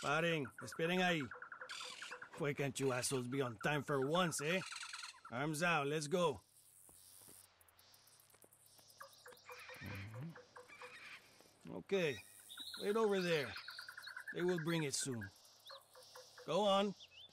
Paren, esperen ahí. Why can't you assholes be on time for once, eh? Arms out, let's go. Okay, wait over there. They will bring it soon. Go on.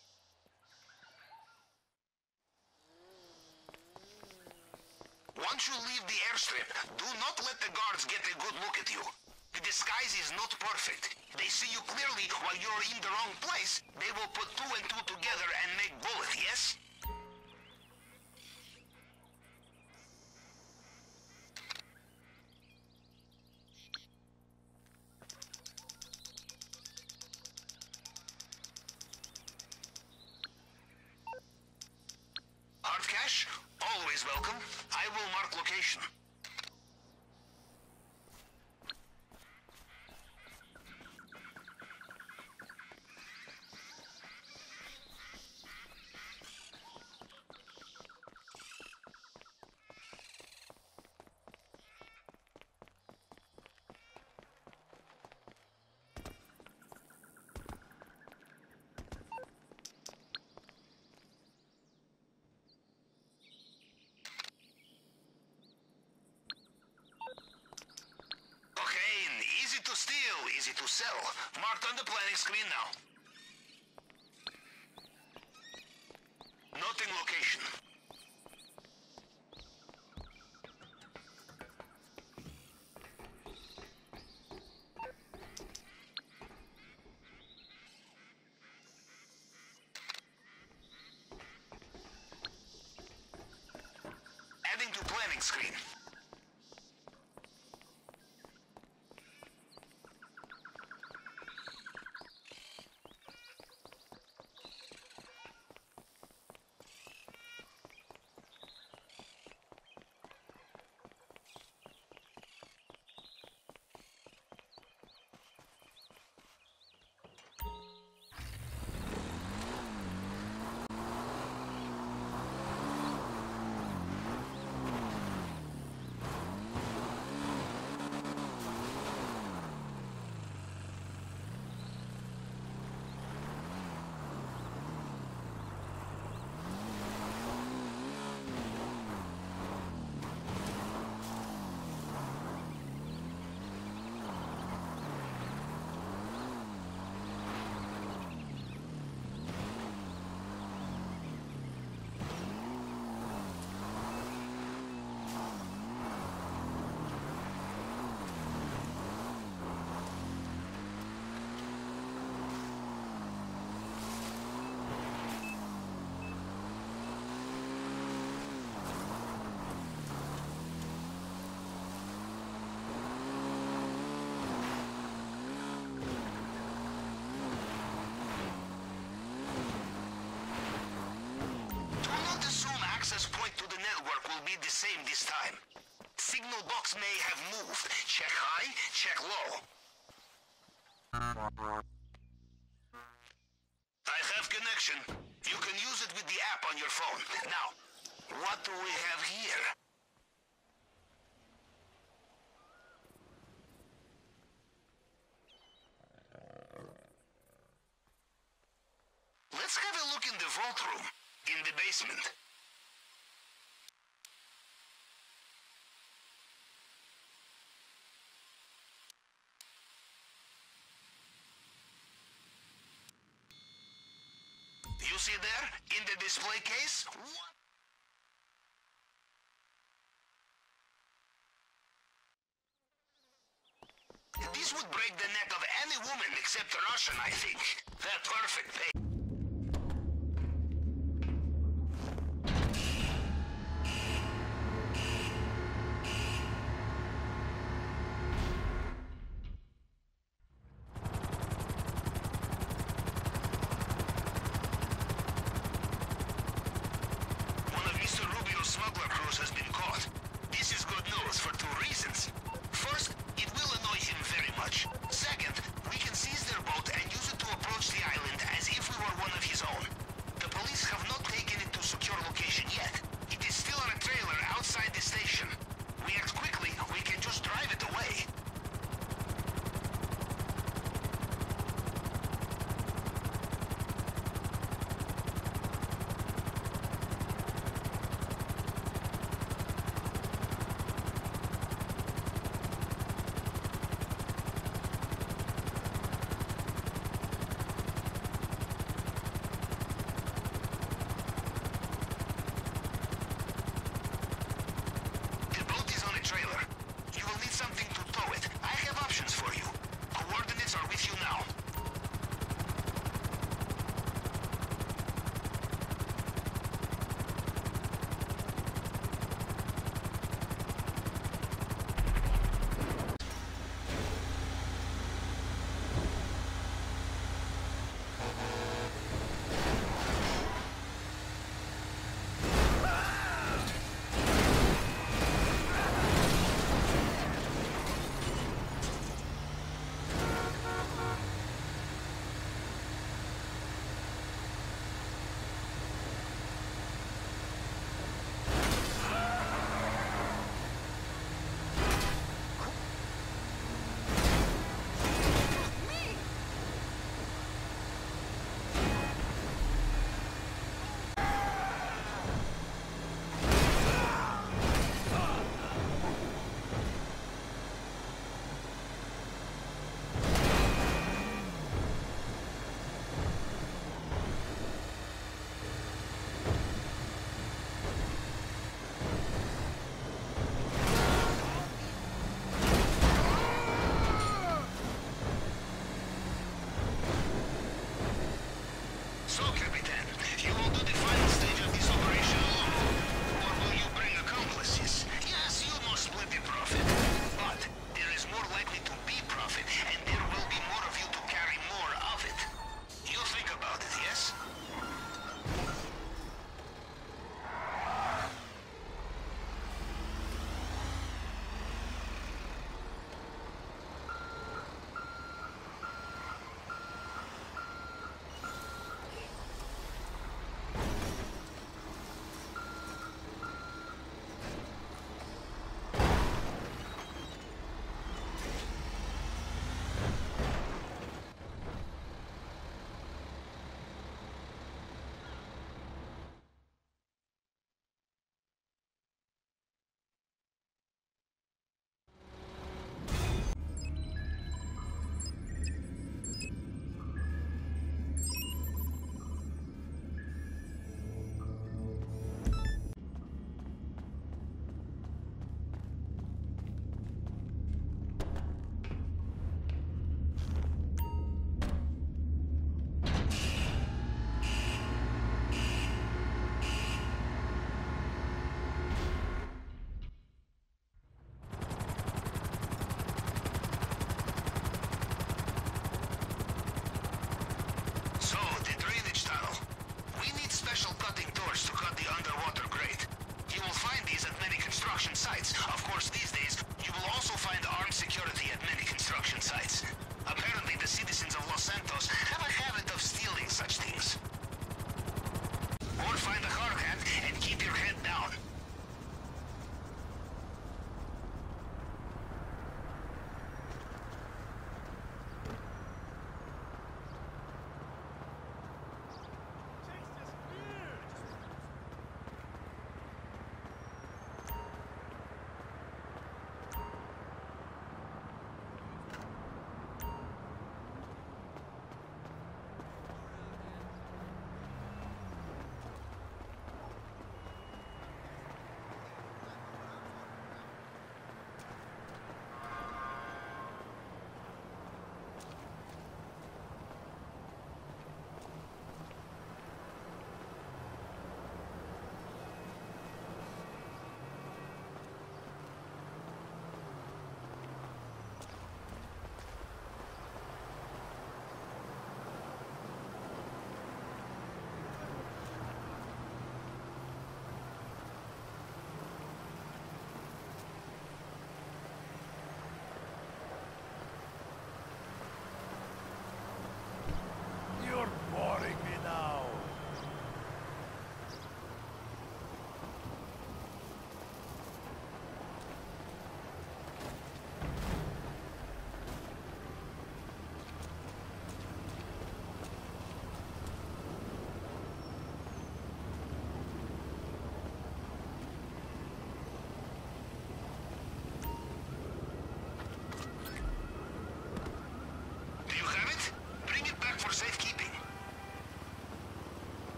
Once you leave the airstrip, do not let the guards get a good look at you. The disguise is not perfect. They see you clearly while you're in the wrong place. They will put two and two together and make bullet, yes? Hard cash? Always welcome. I will mark location. Easy to steal, easy to sell. Marked on the planning screen now. Noting location. Adding to planning screen. Access point to the network will be the same this time. Signal box may have moved. Check high, check low. I have connection. You can use it with the app on your phone. Now, what do we have here? Let's have a look in the vault room, in the basement. You see there, in the display case? This would break the neck of any woman except a Russian, I think. They're perfect pay. Smuggler cruise has been caught. This is good news for two reasons. First, it will annoy him very much. Second, we can seize their boat and use it to approach the island as if we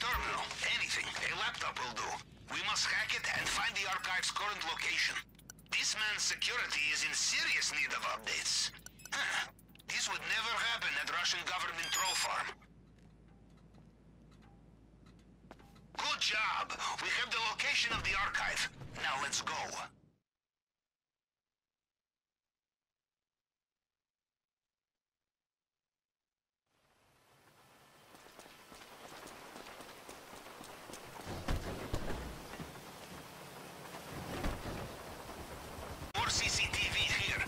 terminal, anything. A laptop will do. We must hack it and find the archive's current location. This man's security is in serious need of updates. Huh. This would never happen at Russian government troll farm. Good job! We have the location of the archive. Now let's go. More CCTV here.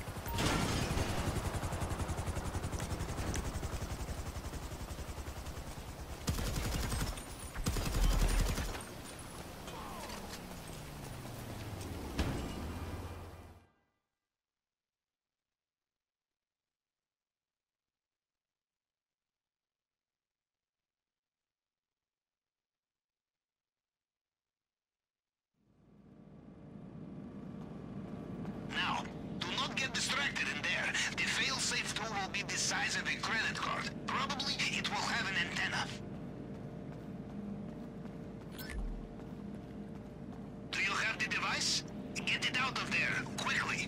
Now, do not get distracted in there. The fail-safe tool will be the size of a credit card. Probably it will have an antenna. Do you have the device? Get it out of there, quickly.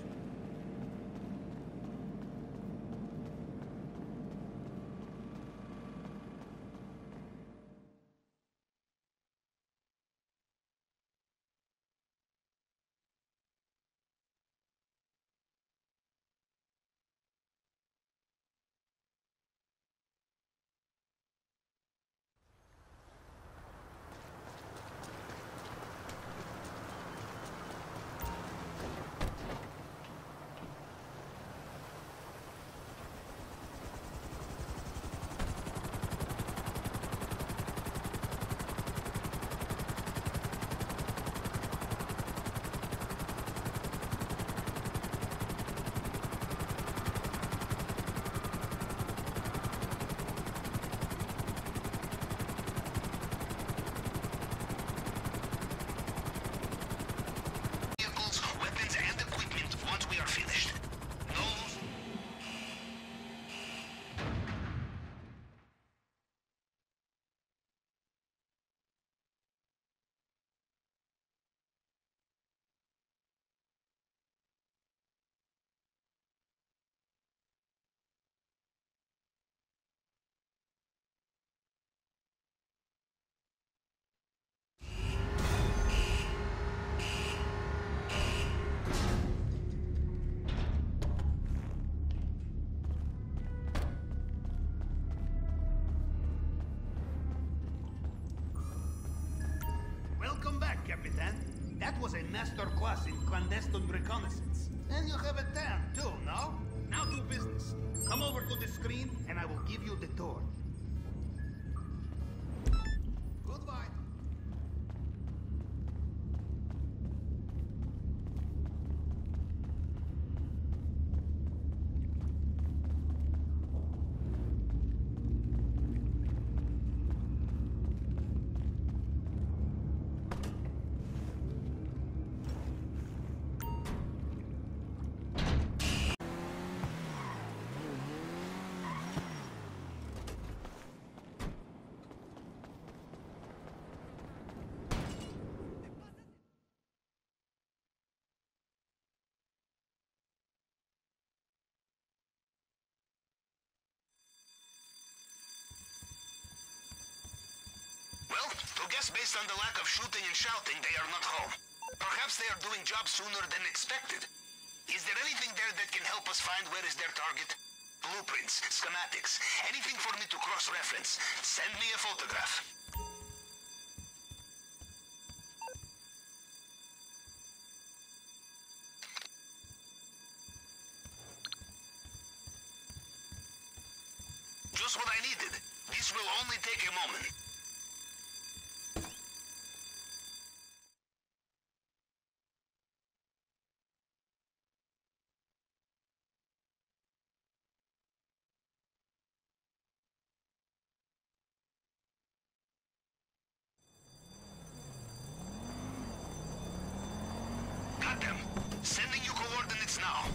Vehicles, weapons, and equipment once we are finished. No. Welcome back, Capitan. That was a master class in clandestine reconnaissance. And you have a tan, too, no? Now do business. Come over to the screen, and I will give you the tour. Goodbye. Well, to guess based on the lack of shooting and shouting, they are not home. Perhaps they are doing jobs sooner than expected. Is there anything there that can help us find where is their target? Blueprints, schematics, anything for me to cross-reference. Send me a photograph. Just what I needed. This will only take a moment. Got them. Sending you coordinates now.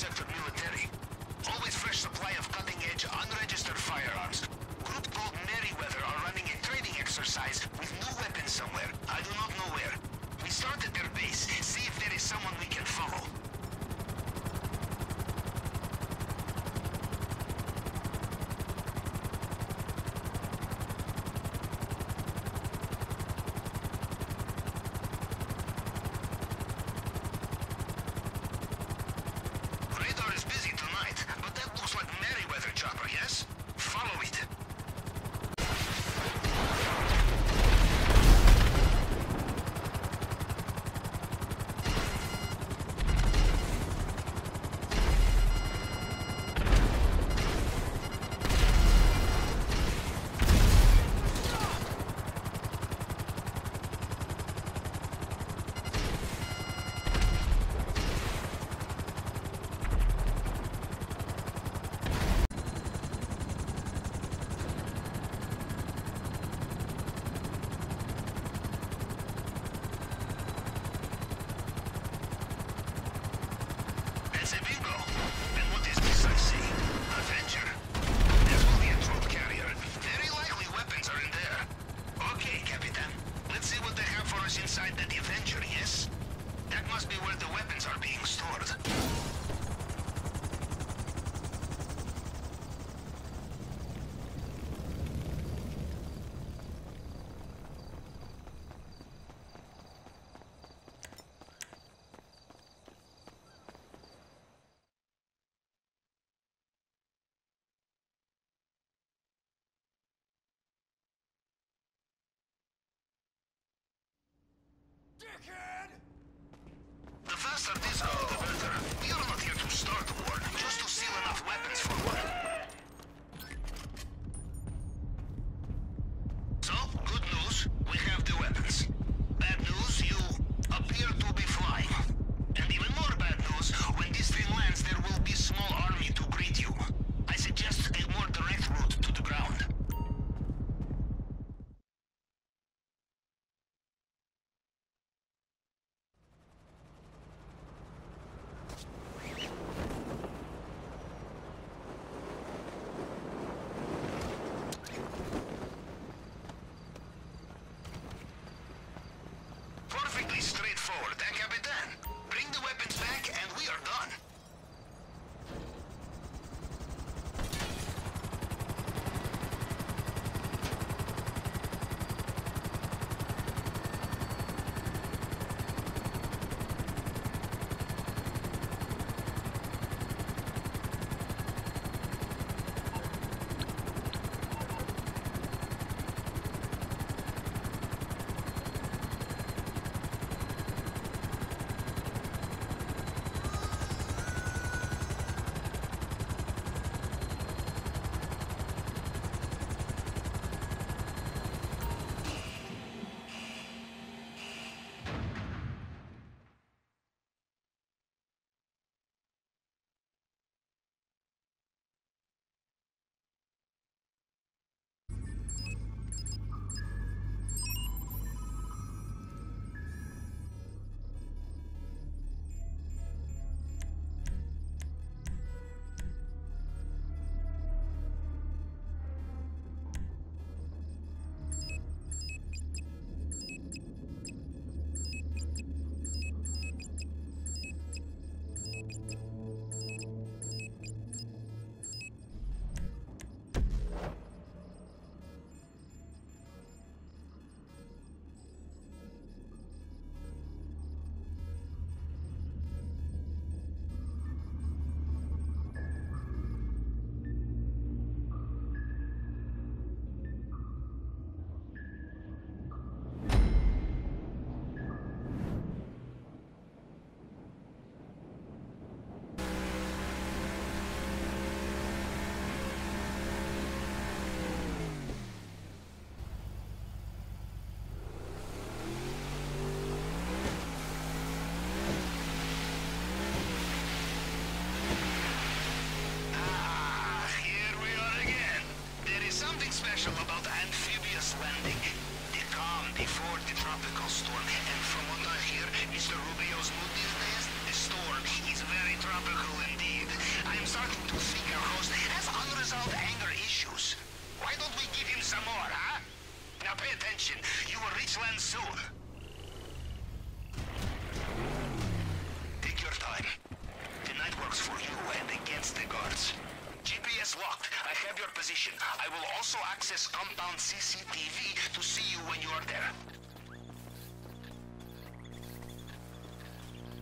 Sector Military. Always fresh supply of cutting-edge, unregistered firearms. Group called Merryweather are running a training exercise with new weapons somewhere. I do not know where. We start at their base, see if there is someone we can follow. Radar is busy tonight, but that looks like Merryweather chopper, yes? Follow it. That's a bingo. And what is this I see? Avenger. That will be a troop carrier. Very likely weapons are in there. Okay, Capitan. Let's see what they have for us inside that Avenger, yes? That must be where the weapons are being stored. The faster this goes, the better. We are not here to start war, just to steal enough weapons for one. So, good news, we have the weapons. Bad news, you appear to be flying. And even more bad news, when this thing lands, there will be a small army to greet you. I suggest a more direct route to the ground. Perfectly straightforward, eh, Capitan? Bring the weapons back and we are done.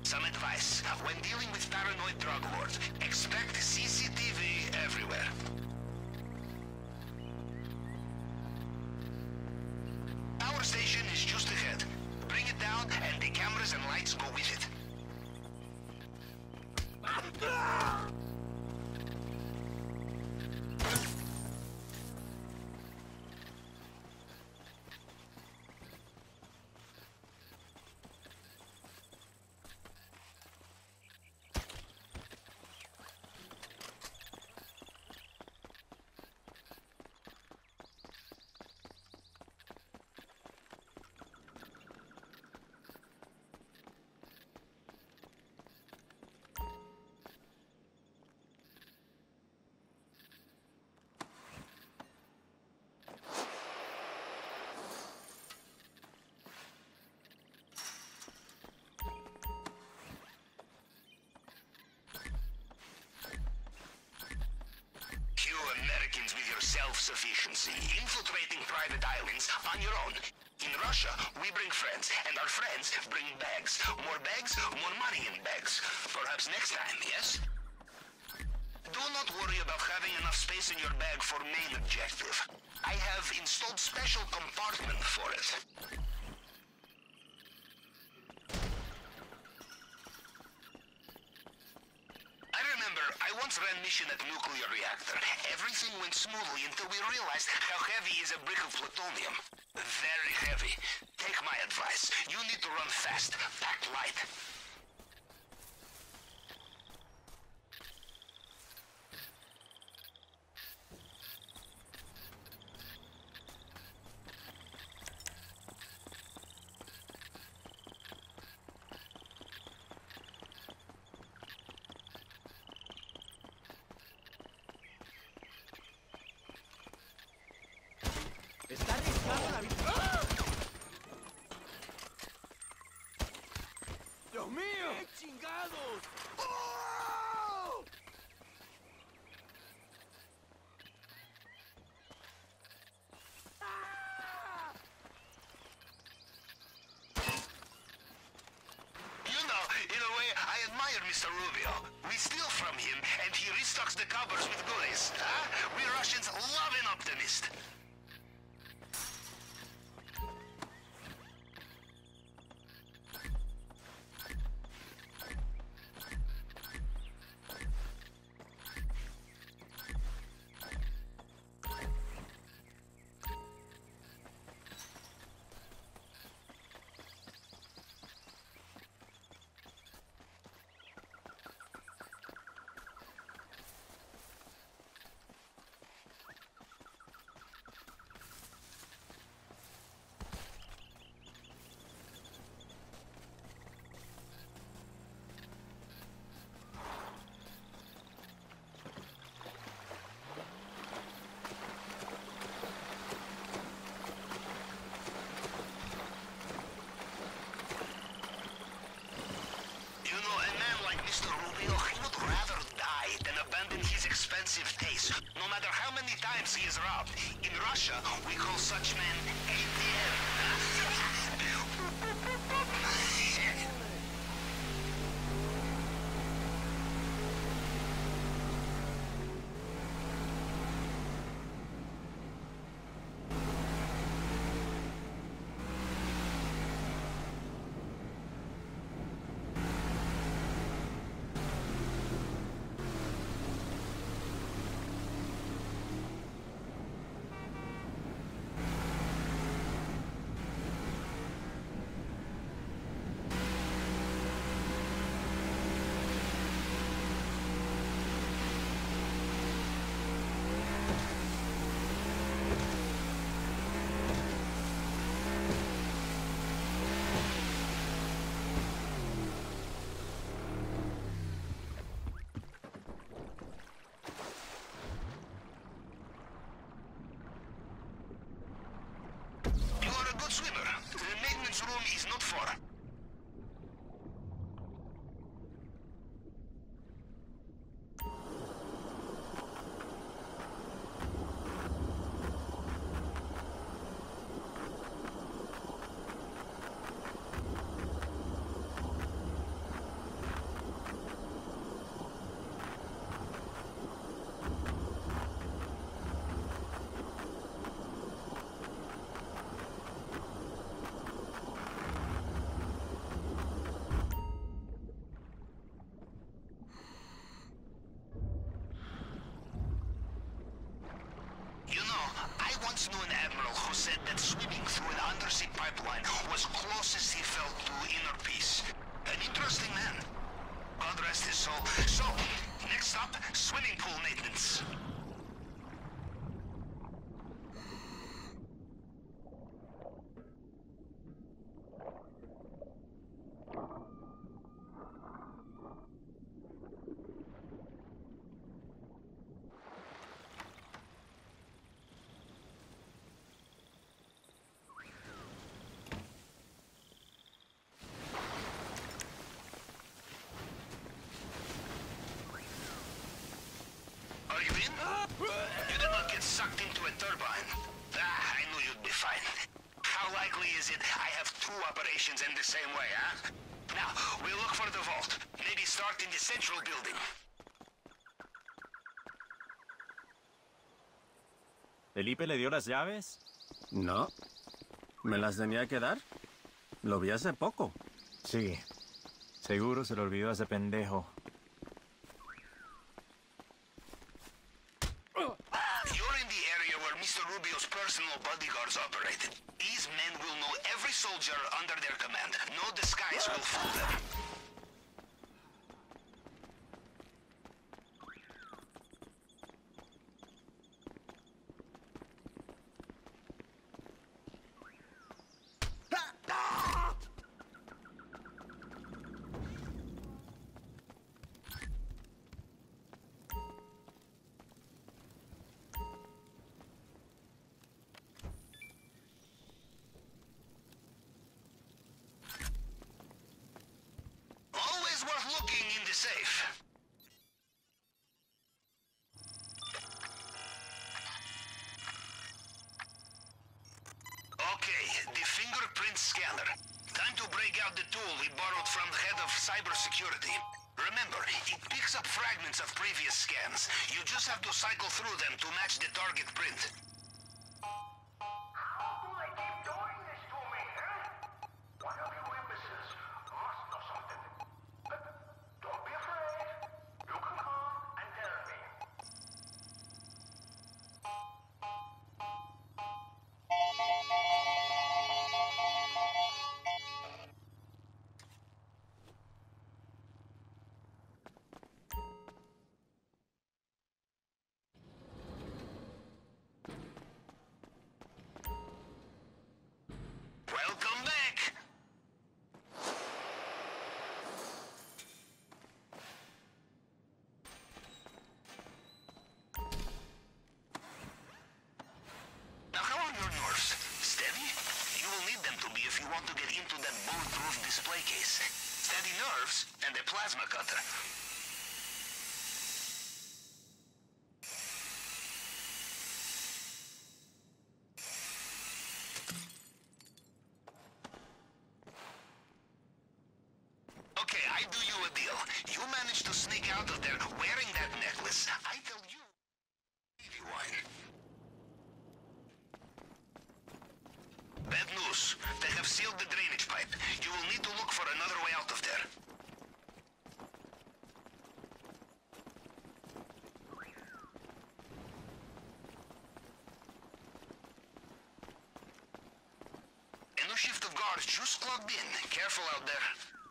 Some advice. When dealing with paranoid drug lords, expect CCTV everywhere. Power station is just ahead. Bring it down, and the cameras and lights go with it. Americans with your self-sufficiency, infiltrating private islands on your own. In Russia, we bring friends, and our friends bring bags. More bags, more money in bags. Perhaps next time, yes? Do not worry about having enough space in your bag for main objective. I have installed special compartment for it. I once ran mission at nuclear reactor. Everything went smoothly until we realized how heavy is a brick of plutonium. Very heavy. Take my advice. You need to run fast. Pack light. Está arriesgando la vida. ¡Ah! ¡Dios mío! ¡Qué chingados! ¡Oh! ¡Ah! You know, in a way, I admire Mr. Rubio. We steal from him, and he restocks the cupboards with goodies. Huh? We Russians love an optimist. Mr. Rubio, he would rather die than abandon his expensive taste, no matter how many times he is robbed. In Russia, we call such men ATM. once knew an admiral who said that swimming through an undersea pipeline was closest he felt to inner peace. An interesting man. God rest his soul. So, next stop, swimming pool maintenance. Are you in? You did not get sucked into a turbine. I knew you'd be fine. How likely is it I have two operations in the same way, huh? Now, we'll look for the vault. Maybe start in the central building. ¿Felipe le dio las llaves? No. ¿Me las tenía que dar? Lo vi hace poco. Sí. Seguro se lo olvidó a ese pendejo. You're in the area where Mr. Rubio's personal bodyguards operated. These men will know every soldier under their command. No disguise will fool them. Always worth looking in the safe. Okay, the fingerprint scanner. Time to break out the tool we borrowed from the head of cybersecurity. Remember, it picks up fragments of previous scans. You just have to cycle through them to match the target print. How do I keep doing this to me, huh? One of you imbeciles must know something. But don't be afraid. You can come and tell me. Welcome back! Now, how are your nerves? Steady? You will need them to be if you want to get into that bulletproof display case. Steady nerves and a plasma cutter. Okay, I do you a deal. You manage to sneak out of there wearing that necklace. I tell you, baby wine. Bad news. They have sealed the drainage pipe. You will need to look for another way out of there. A new shift of guards just clocked in. Careful out there.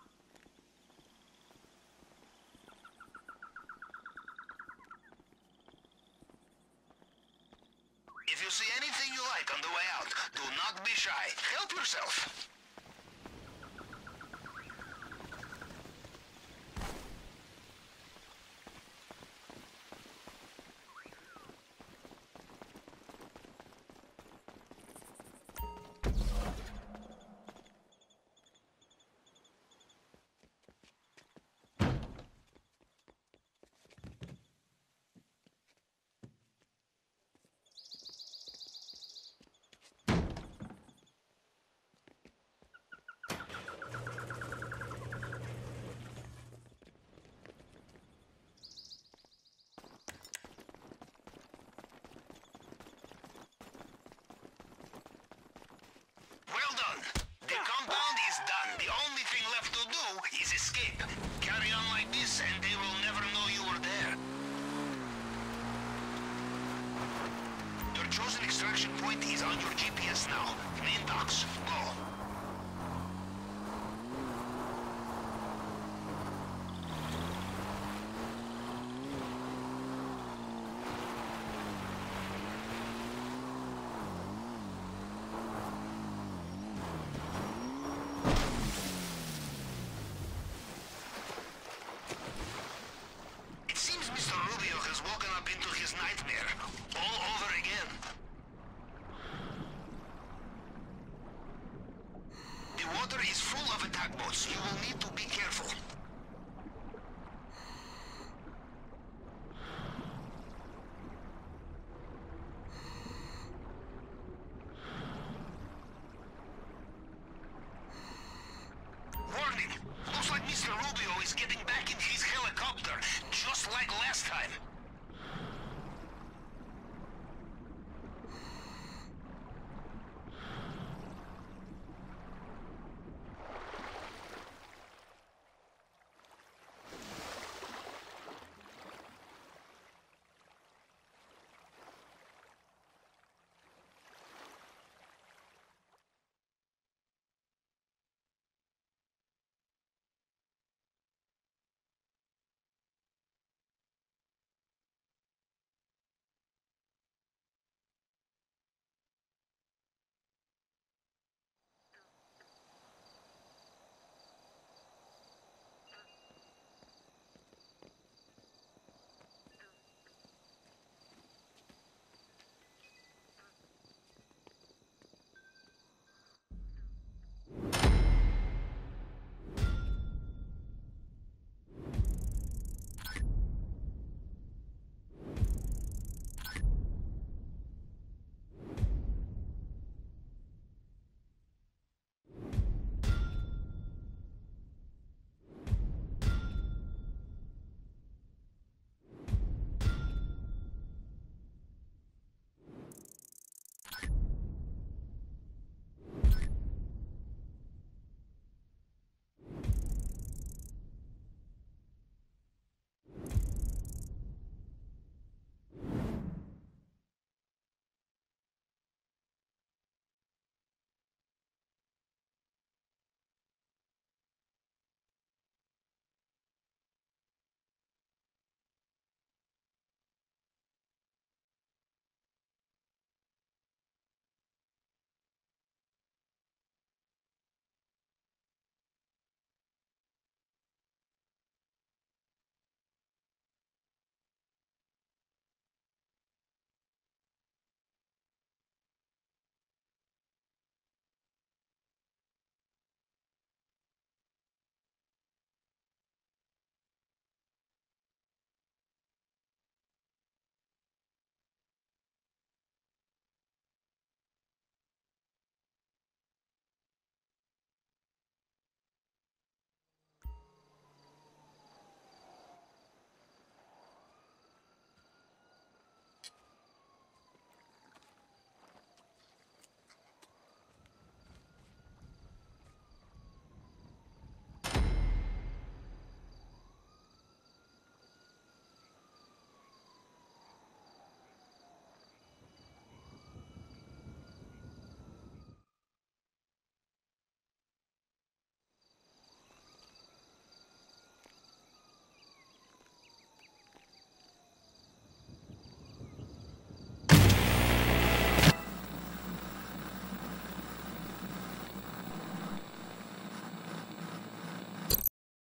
If you see anything you like on the way out, do not be shy. Help yourself. Well done. The compound is done. The only thing left to do is escape. Carry on like this and they will never know you were there. Your chosen extraction point on your GPS now. Main docks, go. It seems Mr. Rubio has woken up into his nightmare all over again. The water is full of attack boats. You will need to be careful. Warning! Looks like Mr. Rubio is getting back in his helicopter, just like last time.